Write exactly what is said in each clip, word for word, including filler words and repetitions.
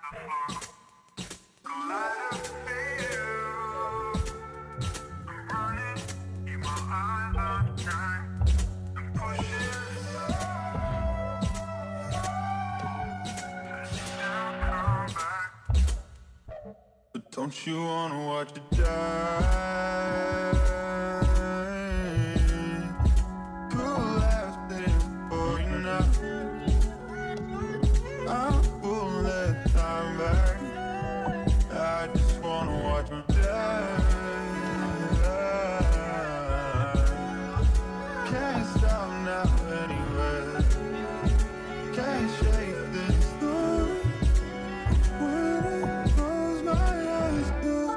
Don't you wanna watch it die? Cool last thing for you now. I will let time back. I just wanna watch it die. Can't stop now anyway. Can't shake this thought. When I close my eyes,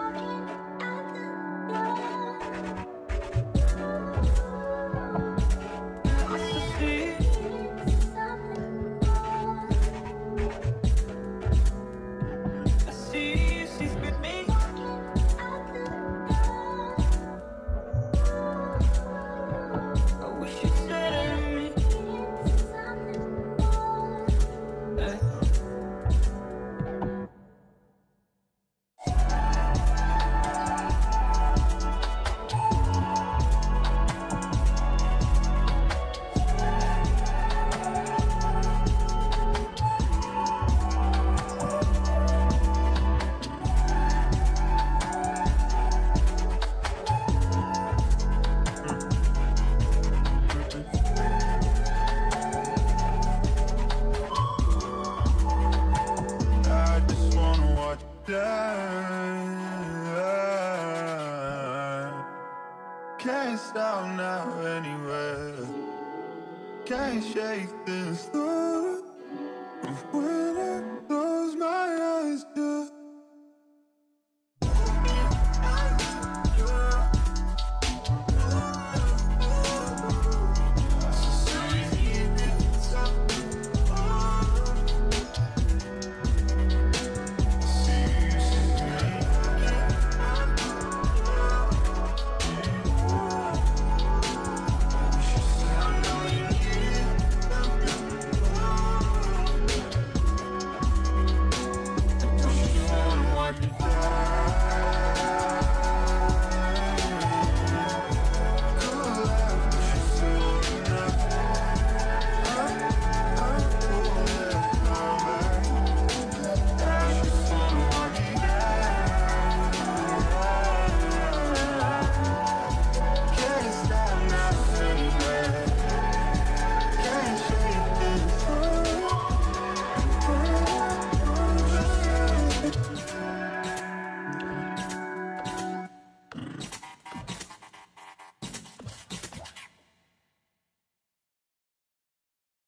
can't stop now anywhere. Can't shake this thought of when I